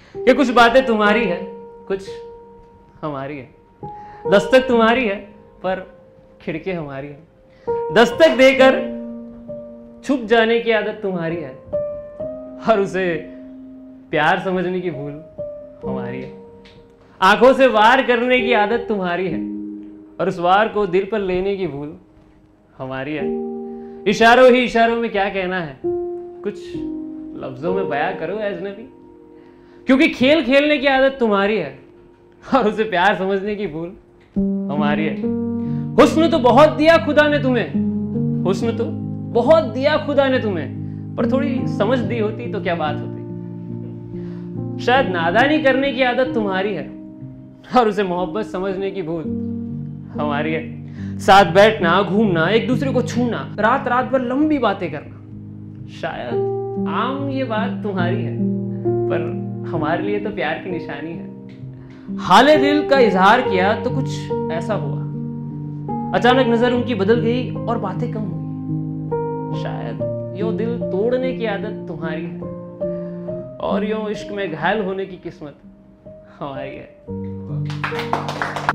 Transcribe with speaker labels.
Speaker 1: कि कुछ बातें तुम्हारी है, कुछ हमारी है। दस्तक तुम्हारी है पर खिड़की हमारी है। दस्तक देकर छुप जाने की आदत तुम्हारी है और उसे प्यार समझने की भूल हमारी है। आंखों से वार करने की आदत तुम्हारी है और उस वार को दिल पर लेने की भूल हमारी है। इशारों ही इशारों में क्या कहना है, कुछ लफ्जों में बयां करो अजनबी, क्योंकि खेल खेलने की आदत तुम्हारी है और उसे प्यार समझने की भूल हमारी है। हुस्न तो बहुत दिया खुदा ने तुम्हें, हुस्न तो बहुत दिया खुदा ने तुम्हें, पर थोड़ी समझ दी होती तो क्या बात होती। शायद नादानी करने की आदत तुम्हारी है और उसे मोहब्बत समझने की भूल हमारी है। साथ बैठना, घूमना, एक दूसरे को छूना, रात रात भर लंबी बातें करना, शायद आम ये बात तुम्हारी है पर हमारे लिए तो प्यार की निशानी है। हाले दिल का इजहार किया तो कुछ ऐसा हुआ, अचानक नजर उनकी बदल गई और बातें कम हुई। शायद यो दिल तोड़ने की आदत तुम्हारी है और यो इश्क में घायल होने की किस्मत हमारी है।